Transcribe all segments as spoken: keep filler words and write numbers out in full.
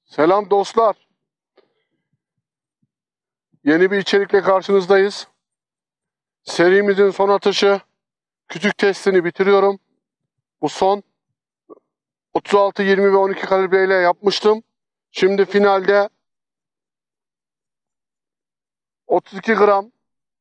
Selam dostlar. Yeni bir içerikle karşınızdayız. Serimizin son atışı, kütük testini bitiriyorum. Bu son. otuz altı, yirmi ve on iki kalibreyle yapmıştım. Şimdi finalde otuz iki gram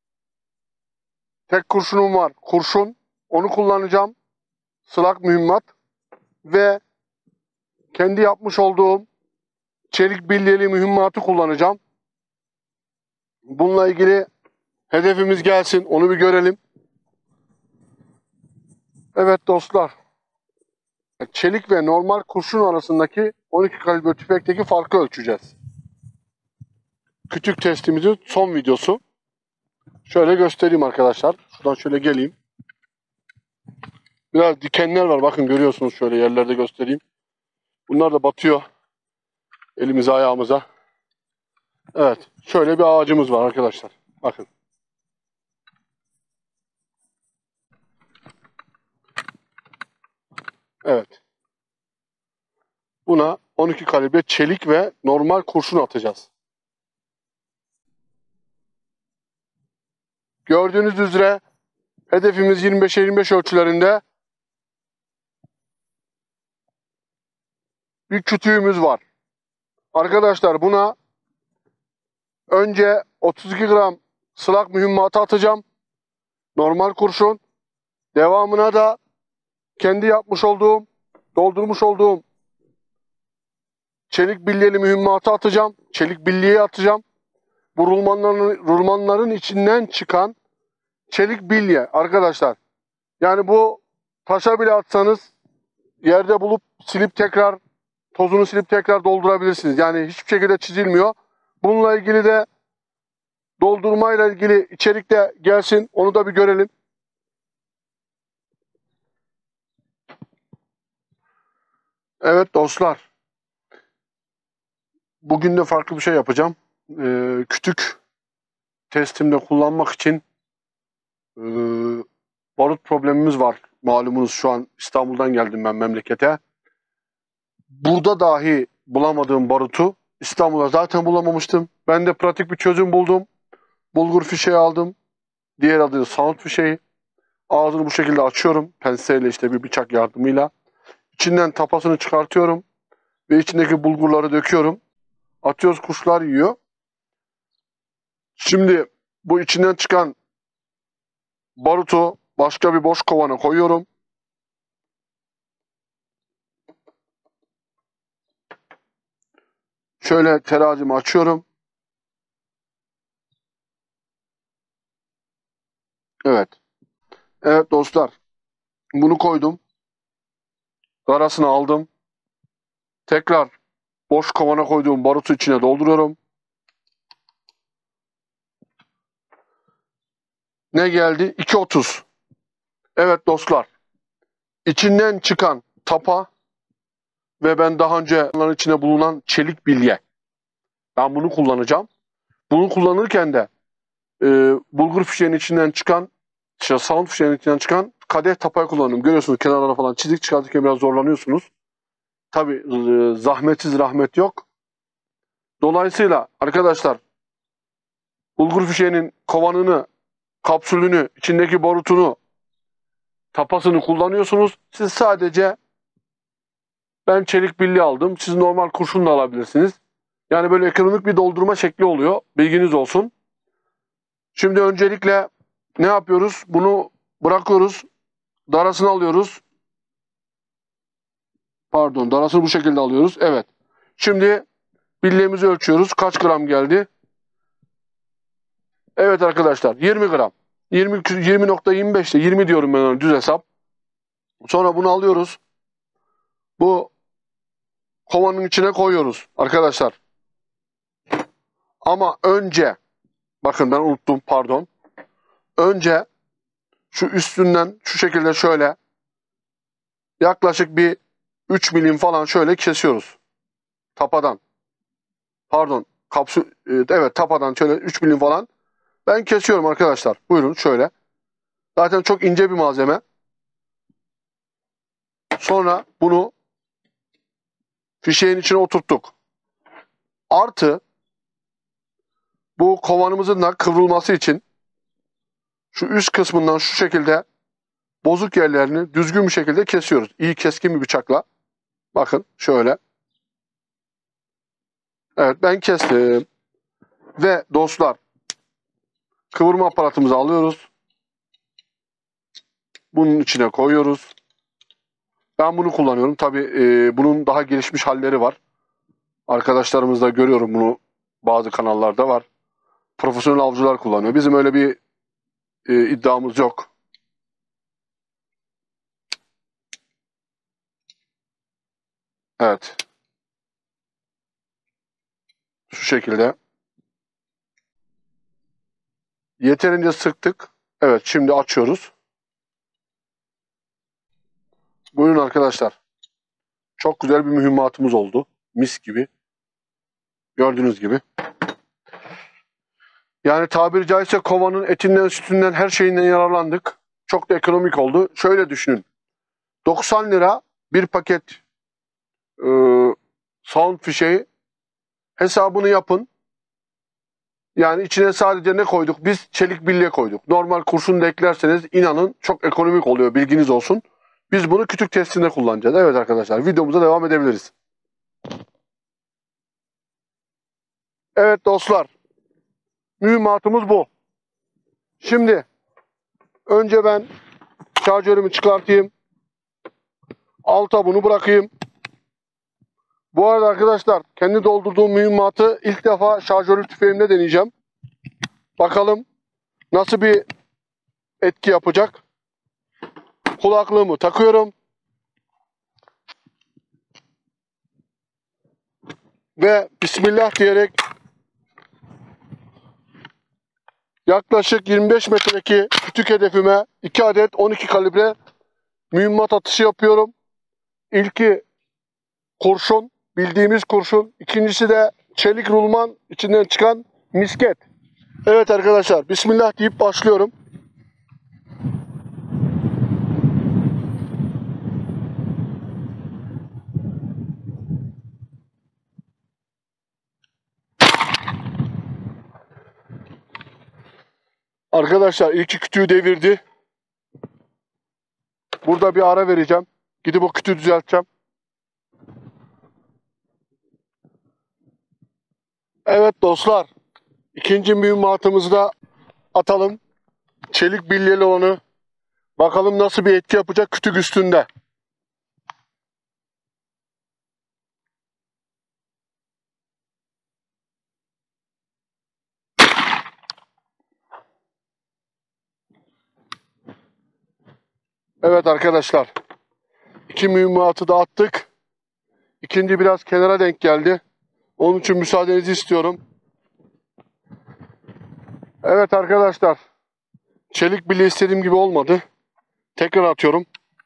tek kurşunum var. Kurşun. Onu kullanacağım. Slug mühimmat. Ve kendi yapmış olduğum çelik bilyeli mühimmatı kullanacağım. Bununla ilgili hedefimiz gelsin. Onu bir görelim. Evet dostlar. Çelik ve normal kurşun arasındaki on iki kalibre tüfekteki farkı ölçeceğiz. Kütük testimizin son videosu. Şöyle göstereyim arkadaşlar. Şuradan şöyle geleyim. Biraz dikenler var. Bakın görüyorsunuz, şöyle yerlerde göstereyim. Bunlar da batıyor elimize, ayağımıza. Evet. Şöyle bir ağacımız var arkadaşlar. Bakın. Evet. Buna on iki kalibre çelik ve normal kurşun atacağız. Gördüğünüz üzere hedefimiz yirmi beşe yirmi beş ölçülerinde bir kütüğümüz var. Arkadaşlar buna önce otuz iki gram slug mühimmatı atacağım. Normal kurşun. Devamına da kendi yapmış olduğum, doldurmuş olduğum çelik bilyeli mühimmatı atacağım. Çelik bilyeyi atacağım. Bu rulmanların, rulmanların içinden çıkan çelik bilye arkadaşlar. Yani bu taşa bile atsanız yerde bulup silip tekrar, tozunu silip tekrar doldurabilirsiniz. Yani hiçbir şekilde çizilmiyor. Bununla ilgili de doldurmayla ilgili içerik de gelsin. Onu da bir görelim. Evet dostlar. Bugün de farklı bir şey yapacağım. Ee, kütük testimde kullanmak için e, barut problemimiz var. Malumunuz, şu an İstanbul'dan geldim ben memlekete. Burada dahi bulamadığım barutu İstanbul'da zaten bulamamıştım. Ben de pratik bir çözüm buldum. Bulgur fişeği aldım. Diğer adı sound fişeği. Ağzını bu şekilde açıyorum. Penseyle, işte bir bıçak yardımıyla. İçinden tapasını çıkartıyorum. Ve içindeki bulgurları döküyorum. Atıyoruz, kuşlar yiyor. Şimdi bu içinden çıkan barutu başka bir boş kovana koyuyorum. Şöyle terazimi açıyorum. Evet. Evet dostlar. Bunu koydum. Arasını aldım. Tekrar boş kovana koyduğum barutu içine dolduruyorum. Ne geldi? iki otuz. Evet dostlar. İçinden çıkan tapa ve ben daha önce onların içine bulunan çelik bilye. Ben bunu kullanacağım. Bunu kullanırken de e, bulgur fişeğinin içinden çıkan, işte sound fişeğinin içinden çıkan kadeh tapayı kullanıyorum. Görüyorsunuz, kenarlara falan çizik çıkartırken biraz zorlanıyorsunuz. Tabi e, zahmetsiz rahmet yok. Dolayısıyla arkadaşlar, bulgur fişeğinin kovanını, kapsülünü, içindeki barutunu, tapasını kullanıyorsunuz. Siz sadece, ben çelik bilye aldım. Siz normal kurşun da alabilirsiniz. Yani böyle ekonomik bir doldurma şekli oluyor. Bilginiz olsun. Şimdi öncelikle ne yapıyoruz? Bunu bırakıyoruz. Darasını alıyoruz. Pardon, darasını bu şekilde alıyoruz. Evet. Şimdi bilyemizi ölçüyoruz. Kaç gram geldi? Evet arkadaşlar, yirmi gram. yirmi yirmi nokta yirmi beş, yirmi diyorum ben ona, düz hesap. Sonra bunu alıyoruz. Bu kovanın içine koyuyoruz arkadaşlar. Ama önce, bakın ben unuttum, pardon. Önce şu üstünden şu şekilde şöyle yaklaşık bir üç milim falan şöyle kesiyoruz. Tapadan. Pardon, kapsül, evet tapadan şöyle üç milim falan ben kesiyorum arkadaşlar. Buyurun şöyle. Zaten çok ince bir malzeme. Sonra bunu fişeğin içine oturttuk. Artı bu kovanımızın da kıvrılması için şu üst kısmından şu şekilde bozuk yerlerini düzgün bir şekilde kesiyoruz. İyi keskin bir bıçakla. Bakın şöyle. Evet, ben kestim. Ve dostlar, kıvırma aparatımızı alıyoruz. Bunun içine koyuyoruz. Ben bunu kullanıyorum. Tabii e, bunun daha gelişmiş halleri var. Arkadaşlarımızda görüyorum bunu. Bazı kanallarda var. Profesyonel avcılar kullanıyor. Bizim öyle bir e, iddiamız yok. Evet. Şu şekilde. Yeterince sıktık. Evet, şimdi açıyoruz. Buyurun arkadaşlar. Çok güzel bir mühimmatımız oldu. Mis gibi. Gördüğünüz gibi. Yani tabiri caizse kovanın etinden, sütünden, her şeyinden yararlandık. Çok da ekonomik oldu. Şöyle düşünün. doksan lira bir paket e, sound fişeği, hesabını yapın. Yani içine sadece ne koyduk? Biz çelik bilye koyduk. Normal kurşun da eklerseniz inanın çok ekonomik oluyor, bilginiz olsun. Biz bunu kütük testinde kullanacağız. Evet arkadaşlar, videomuza devam edebiliriz. Evet dostlar, mühimmatımız bu. Şimdi önce ben şarjörümü çıkartayım. Alta bunu bırakayım. Bu arada arkadaşlar, kendi doldurduğum mühimmatı ilk defa şarjörlü tüfeğimle deneyeceğim. Bakalım nasıl bir etki yapacak. Kulaklığımı takıyorum. Ve Bismillah diyerek yaklaşık yirmi beş metredeki kütük hedefime iki adet on iki kalibre mühimmat atışı yapıyorum. İlki kurşun, bildiğimiz kurşun. İkincisi de çelik rulman, içinden çıkan misket. Evet arkadaşlar, Bismillah deyip başlıyorum. Arkadaşlar ilk kütüğü devirdi. Burada bir ara vereceğim. Gidip o kütüğü düzelteceğim. Evet dostlar, ikinci mühimmatımızı da atalım. Çelik bilyeli onu. Bakalım nasıl bir etki yapacak kütük üstünde. Evet arkadaşlar, iki mühimmatı da attık. İkinci biraz kenara denk geldi. Onun için müsaadenizi istiyorum. Evet arkadaşlar, çelik bilye istediğim gibi olmadı. Tekrar atıyorum.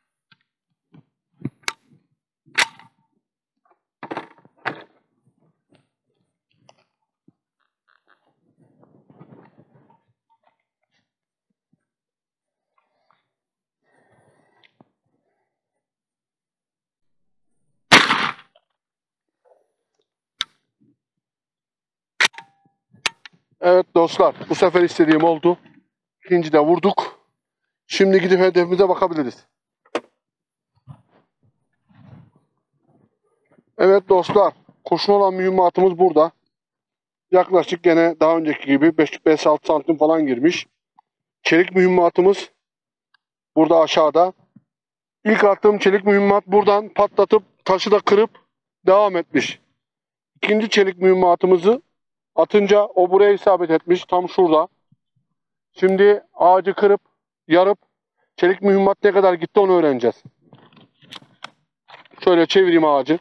Evet dostlar, bu sefer istediğim oldu. İkinci de vurduk. Şimdi gidip hedefimize bakabiliriz. Evet dostlar, kurşun olan mühimmatımız burada. Yaklaşık gene daha önceki gibi beş altı santim falan girmiş. Çelik mühimmatımız burada aşağıda. İlk attığım çelik mühimmat buradan patlatıp taşı da kırıp devam etmiş. İkinci çelik mühimmatımızı atınca o buraya isabet etmiş. Tam şurada. Şimdi ağacı kırıp yarıp çelik mühimmat ne kadar gitti onu öğreneceğiz. Şöyle çevireyim ağacı.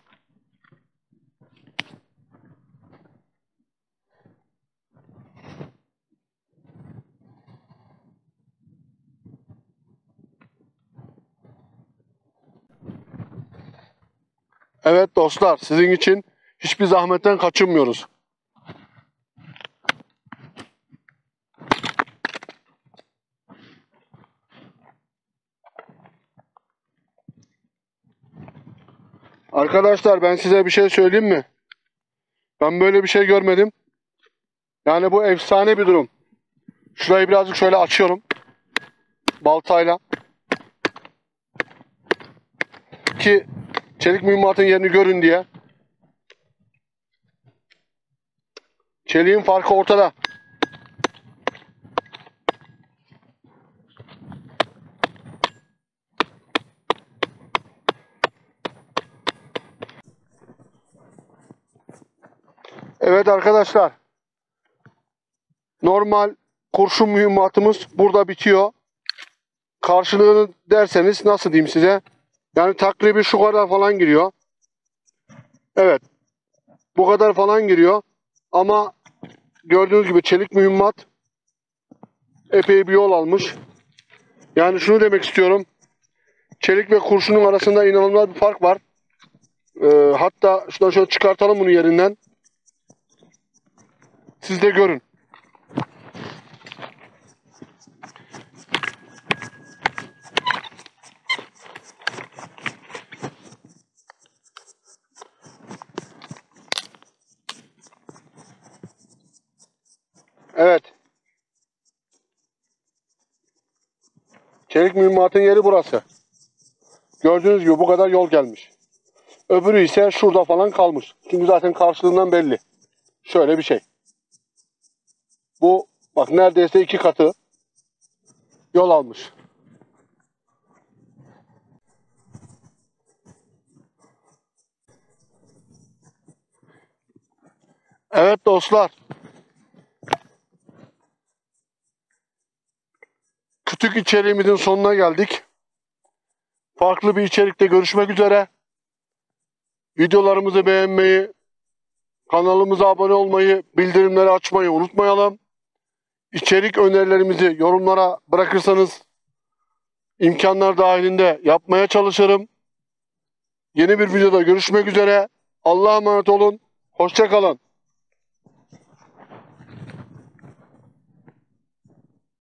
Evet dostlar, sizin için hiçbir zahmetten kaçınmıyoruz. Arkadaşlar ben size bir şey söyleyeyim mi? Ben böyle bir şey görmedim. Yani bu efsane bir durum. Şurayı birazcık şöyle açıyorum. Baltayla. Ki çelik mühimmatın yerini görün diye. Çeliğin farkı ortada. Evet arkadaşlar. Normal kurşun mühimmatımız burada bitiyor. Karşılığını derseniz nasıl diyeyim size? Yani takribi şu kadar falan giriyor. Evet. Bu kadar falan giriyor. Ama gördüğünüz gibi çelik mühimmat epey bir yol almış. Yani şunu demek istiyorum. Çelik ve kurşunun arasında inanılmaz bir fark var. Ee, hatta şuradan şöyle çıkartalım bunu yerinden. Siz de görün. Evet. Çelik mühimmatın yeri burası. Gördüğünüz gibi bu kadar yol gelmiş. Öbürü ise şurada falan kalmış. Çünkü zaten karşılığından belli. Şöyle bir şey. Bu bak neredeyse iki katı yol almış. Evet dostlar. Kütük içeriğimizin sonuna geldik. Farklı bir içerikte görüşmek üzere. Videolarımızı beğenmeyi, kanalımıza abone olmayı, bildirimleri açmayı unutmayalım. İçerik önerilerimizi yorumlara bırakırsanız imkanlar dahilinde yapmaya çalışırım. Yeni bir videoda görüşmek üzere. Allah'a emanet olun. Hoşça kalın.